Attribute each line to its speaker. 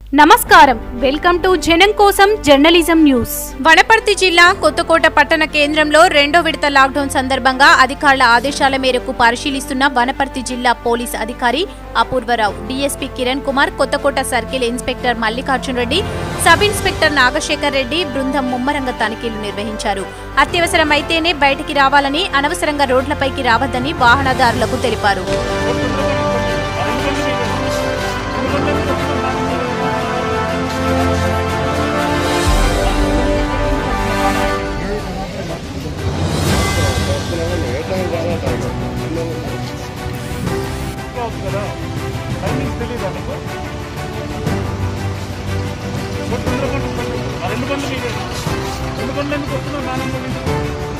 Speaker 1: నమస్కారం, welcome to జనం కోసం జర్నలిజం న్యూస్. వనపర్తి జిల్లా కొత్తకోట పట్టణ కేంద్రంలో రెండో విడత లాక్డౌన్ సందర్భంగా అధికారుల ఆదేశాల మేరకు పరిశీలిస్తున్న వనపర్తి జిల్లా పోలీస్ అధికారి Apoorva Rao, DSP Kiran Kumar, Kothakota circle inspector Mallikarjun Reddy, sub inspector Nagasekhar Reddy బృందం ముమ్మరంగా తనిఖీలు నిర్వహించారు. అత్యవసరమైతేనే బయటికి రావాలని, అనవసరంగా రోడ్లపైకి రావద్దని వాహనదారులకు తెలిపారు.
Speaker 2: రెండు బండ్లు ఎందుకు వస్తున్నావు?